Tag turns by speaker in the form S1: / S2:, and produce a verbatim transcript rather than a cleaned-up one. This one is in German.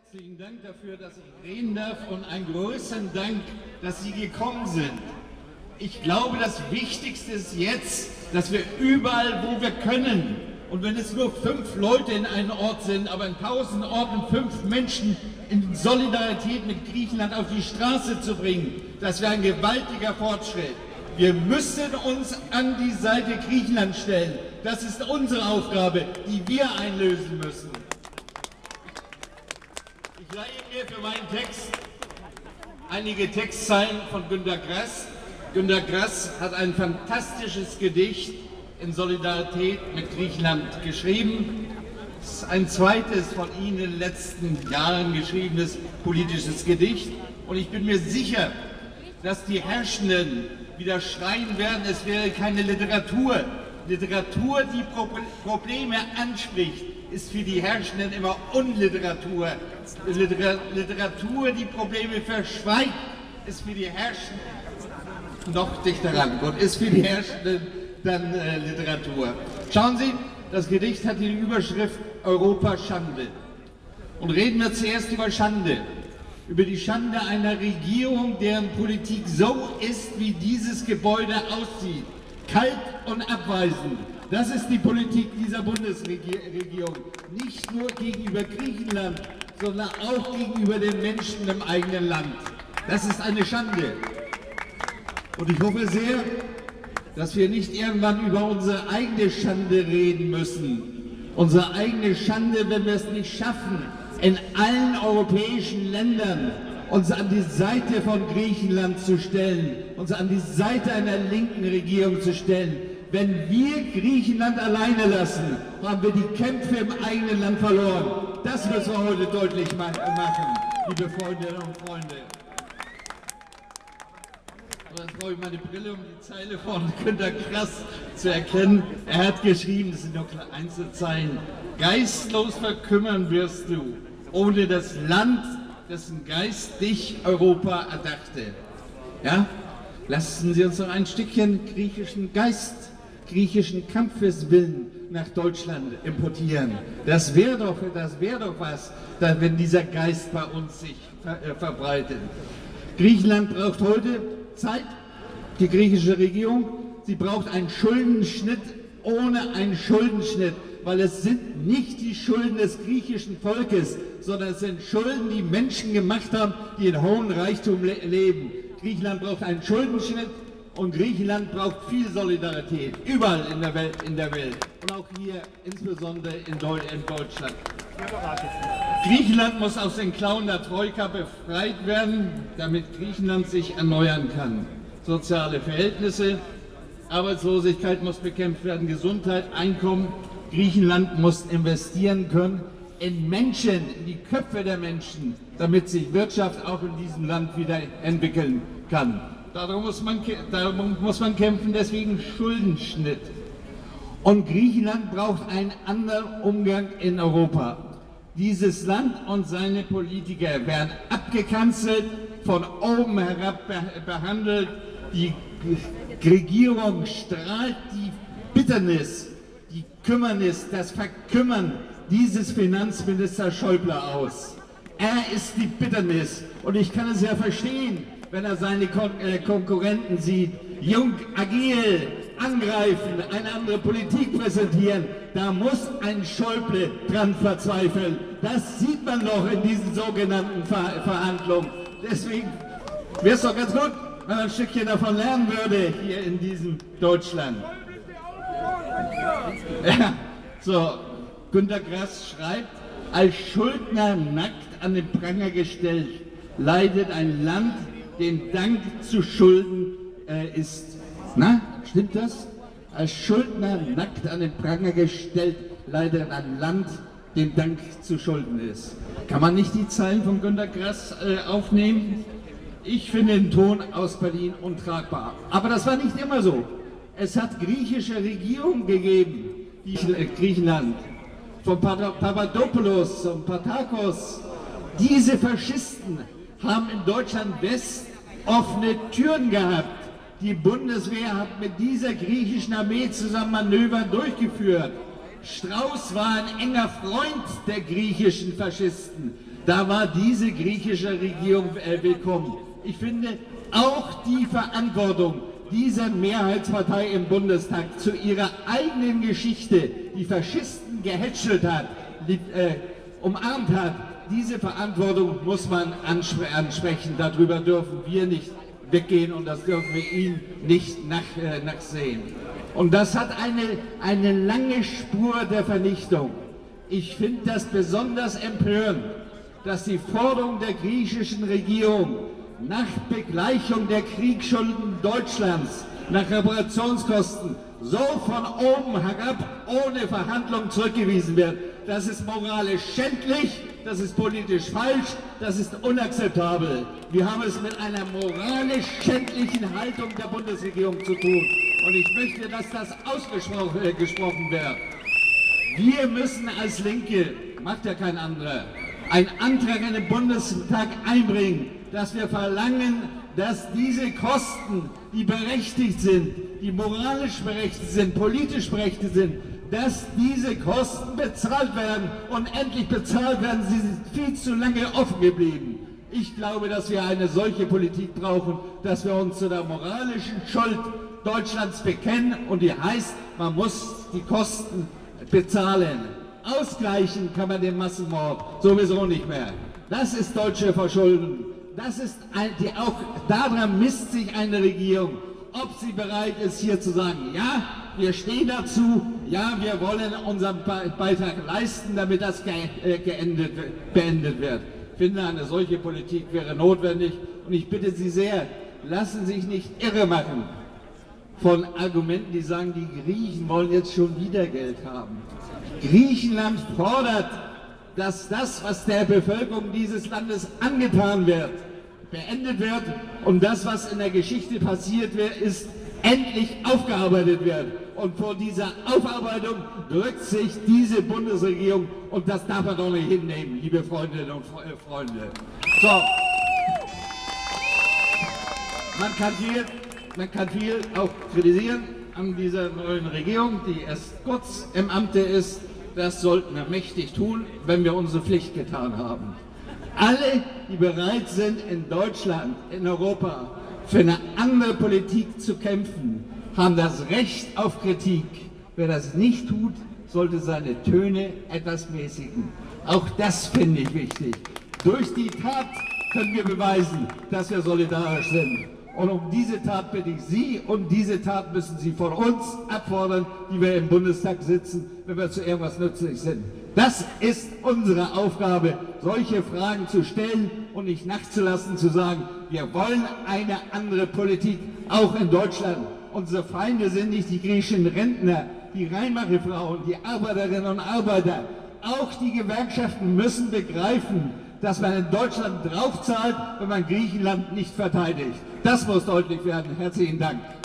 S1: Herzlichen Dank dafür, dass ich reden darf, und einen größeren Dank, dass Sie gekommen sind. Ich glaube, das Wichtigste ist jetzt, dass wir überall, wo wir können, und wenn es nur fünf Leute in einem Ort sind, aber in tausend Orten fünf Menschen in Solidarität mit Griechenland auf die Straße zu bringen, das wäre ein gewaltiger Fortschritt. Wir müssen uns an die Seite Griechenlands stellen. Das ist unsere Aufgabe, die wir einlösen müssen. Ich leihe mir für meinen Text einige Textzeilen von Günter Grass. Günter Grass hat ein fantastisches Gedicht in Solidarität mit Griechenland geschrieben. Es ist ein zweites von ihm in den letzten Jahren geschriebenes politisches Gedicht. Und ich bin mir sicher, dass die Herrschenden wieder schreien werden, es wäre keine Literatur. Literatur, die Pro Probleme anspricht, ist für die Herrschenden immer Unliteratur. Liter Literatur, die Probleme verschweigt, ist für die Herrschenden noch dichter ran und ist für die Herrschenden dann äh, Literatur. Schauen Sie, das Gedicht hat die Überschrift Europa Schande. Und reden wir zuerst über Schande. Über die Schande einer Regierung, deren Politik so ist, wie dieses Gebäude aussieht. Kalt und abweisend. Das ist die Politik dieser Bundesregierung. Nicht nur gegenüber Griechenland, sondern auch gegenüber den Menschen im eigenen Land. Das ist eine Schande. Und ich hoffe sehr, dass wir nicht irgendwann über unsere eigene Schande reden müssen. Unsere eigene Schande, wenn wir es nicht schaffen, in allen europäischen Ländern uns an die Seite von Griechenland zu stellen, uns an die Seite einer linken Regierung zu stellen. Wenn wir Griechenland alleine lassen, haben wir die Kämpfe im eigenen Land verloren. Das müssen wir heute deutlich machen, liebe Freundinnen und Freunde. Und jetzt brauche ich meine Brille, um die Zeile von Günter Grass zu erkennen. Er hat geschrieben, das sind nur Einzelzeilen: Geistlos verkümmern wirst du, ohne das Land, dessen Geist dich Europa erdachte. Ja? Lassen Sie uns noch ein Stückchen griechischen Geist, griechischen Kampfeswillen nach Deutschland importieren. Das wäre doch, das wäre doch was, wenn dieser Geist bei uns sich ver äh, verbreitet. Griechenland braucht heute Zeit, die griechische Regierung. Sie braucht einen Schuldenschnitt ohne einen Schuldenschnitt, weil es sind nicht die Schulden des griechischen Volkes, sondern es sind Schulden, die Menschen gemacht haben, die in hohem Reichtum le leben. Griechenland braucht einen Schuldenschnitt und Griechenland braucht viel Solidarität, überall in der Welt, in der Welt. Und auch hier, insbesondere in, Deu in Deutschland. Griechenland muss aus den Klauen der Troika befreit werden, damit Griechenland sich erneuern kann. Soziale Verhältnisse, Arbeitslosigkeit muss bekämpft werden, Gesundheit, Einkommen. Griechenland muss investieren können in Menschen, in die Köpfe der Menschen, damit sich Wirtschaft auch in diesem Land wieder entwickeln kann. Darum muss man, darum muss man kämpfen, deswegen Schuldenschnitt. Und Griechenland braucht einen anderen Umgang in Europa. Dieses Land und seine Politiker werden abgekanzelt, von oben herab behandelt. Die Regierung strahlt die Bitternis, die Kümmernis, das Verkümmern dieses Finanzminister Schäuble aus. Er ist die Bitternis und ich kann es ja verstehen, wenn er seine Kon äh, Konkurrenten sieht, jung, agil, angreifen, eine andere Politik präsentieren. Da muss ein Schäuble dran verzweifeln. Das sieht man doch in diesen sogenannten Ver Verhandlungen. Deswegen wäre es doch ganz gut, wenn man ein Stückchen davon lernen würde hier in diesem Deutschland. Ja, so, Günter Grass schreibt: Als Schuldner nackt an den Pranger gestellt, leidet ein Land, dem Dank zu schulden äh, ist. Na, stimmt das? Als Schuldner nackt an den Pranger gestellt, leidet ein Land, dem Dank zu schulden ist. Kann man nicht die Zeilen von Günter Grass äh, aufnehmen? Ich finde den Ton aus Berlin untragbar. Aber das war nicht immer so. Es hat griechische Regierungen gegeben, die äh, Griechenland, von Papadopoulos und Patakos. Diese Faschisten haben in Deutschland West offene Türen gehabt. Die Bundeswehr hat mit dieser griechischen Armee zusammen Manöver durchgeführt. Strauß war ein enger Freund der griechischen Faschisten. Da war diese griechische Regierung äh, willkommen. Ich finde, auch die Verantwortung dieser Mehrheitspartei im Bundestag zu ihrer eigenen Geschichte, die Faschisten gehätschelt hat, die, äh, umarmt hat, diese Verantwortung muss man anspre ansprechen. Darüber dürfen wir nicht weggehen und das dürfen wir ihnen nicht nach, äh, nachsehen. Und das hat eine, eine lange Spur der Vernichtung. Ich finde das besonders empörend, dass die Forderung der griechischen Regierung nach Begleichung der Kriegsschulden Deutschlands, nach Reparationskosten, so von oben herab ohne Verhandlung zurückgewiesen wird. Das ist moralisch schändlich, das ist politisch falsch, das ist unakzeptabel. Wir haben es mit einer moralisch schändlichen Haltung der Bundesregierung zu tun. Und ich möchte, dass das ausgesprochen äh, gesprochen wird. Wir müssen als Linke, macht ja kein anderer, einen Antrag in den Bundestag einbringen, dass wir verlangen, dass diese Kosten, die berechtigt sind, die moralisch berechtigt sind, politisch berechtigt sind, dass diese Kosten bezahlt werden und endlich bezahlt werden. Sie sind viel zu lange offen geblieben. Ich glaube, dass wir eine solche Politik brauchen, dass wir uns zu der moralischen Schuld Deutschlands bekennen und die heißt, man muss die Kosten bezahlen. Ausgleichen kann man den Massenmord sowieso nicht mehr. Das ist deutsche Verschuldung. Das ist ein, die auch daran misst sich eine Regierung, ob sie bereit ist, hier zu sagen, ja, wir stehen dazu, ja, wir wollen unseren Beitrag leisten, damit das ge äh, geendet, beendet wird. Ich finde, eine solche Politik wäre notwendig und ich bitte Sie sehr, lassen Sie sich nicht irre machen von Argumenten, die sagen, die Griechen wollen jetzt schon wieder Geld haben. Griechenland fordert, dass das, was der Bevölkerung dieses Landes angetan wird, beendet wird und das, was in der Geschichte passiert wird, ist endlich aufgearbeitet wird. Und vor dieser Aufarbeitung drückt sich diese Bundesregierung und das darf man doch nicht hinnehmen, liebe Freundinnen und Freunde. So. Man kann viel, man kann viel auch kritisieren an dieser neuen Regierung, die erst kurz im Amte ist. Das sollten wir mächtig tun, wenn wir unsere Pflicht getan haben. Alle, die bereit sind, in Deutschland, in Europa, für eine andere Politik zu kämpfen, haben das Recht auf Kritik. Wer das nicht tut, sollte seine Töne etwas mäßigen. Auch das finde ich wichtig. Durch die Tat können wir beweisen, dass wir solidarisch sind. Und um diese Tat bitte ich Sie und diese Tat müssen Sie von uns abfordern, die wir im Bundestag sitzen, wenn wir zu irgendwas nützlich sind. Das ist unsere Aufgabe, solche Fragen zu stellen und nicht nachzulassen, zu sagen, wir wollen eine andere Politik, auch in Deutschland. Unsere Feinde sind nicht die griechischen Rentner, die Rheinmacherfrauen, die Arbeiterinnen und Arbeiter. Auch die Gewerkschaften müssen begreifen, dass man in Deutschland draufzahlt, wenn man Griechenland nicht verteidigt. Das muss deutlich werden. Herzlichen Dank.